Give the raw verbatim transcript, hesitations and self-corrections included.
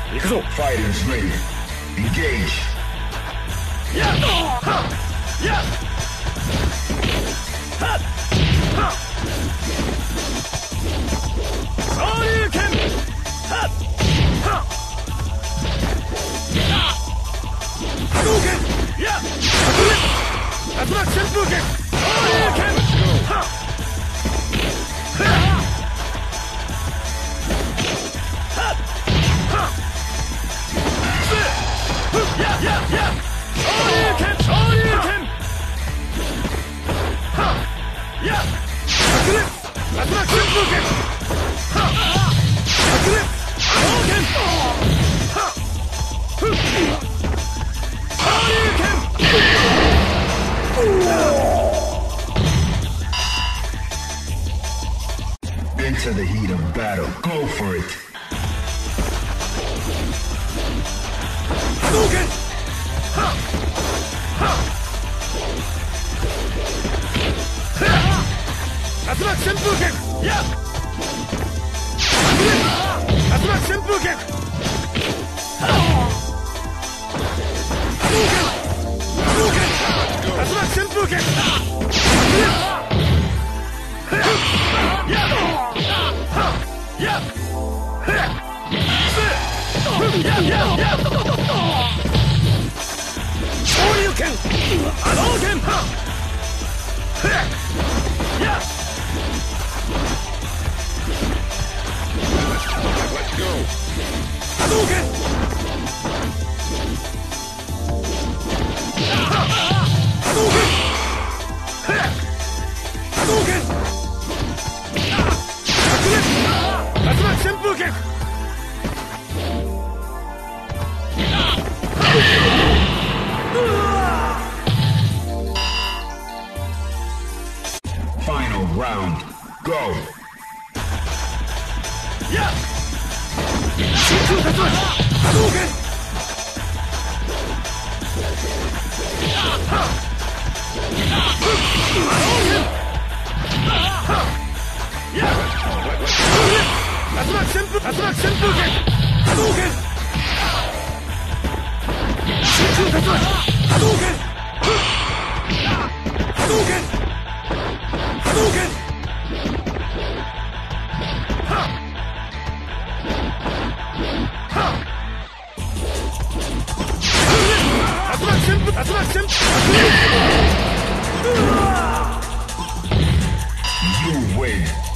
行くぞ。 Fighters ready. Engage. Yeah! Ha! Yeah! Ha! Ha! Shoryuken! Ha! Ha! Hadouken! Yeah! Hadouken!竜巻旋風剣! Shoryuken! Ha! Ha! Ha! Ha! Yeah! Yeah! Yeah! Shoryuken! Shoryuken! Ha! Yeah! Hadouken!竜巻旋風剣! Ha! Hadouken! Hadouken! Ha! Shoryuken! Into the heat of battle. Go for it. Hadouken! Ha! Ha! Ha! 竜巻旋風剣! Yeah! Hadouken! 竜巻旋風剣! Ha! Hadouken! Hadouken! 竜巻旋風剣! Hadouken! Yeah! Ha! Yeah! Yeah! Yeah! Yeah! Shoryuken! Hadouken! Ha! Yeah! Let's go. Hadouken! Ha! Hadouken! Hadouken! Hadouken! 竜巻旋風剣! Final round. Go. Yeah! 集中竜巻! Hadouken! Ha! Hadouken! Ha! Yeah!竜巻旋風! 竜巻旋風剣! Hadouken! 集中竜巻! Hadouken! Hadouken! Hadouken! Ha! Ha! 竜巻旋風! 竜巻旋風! You win.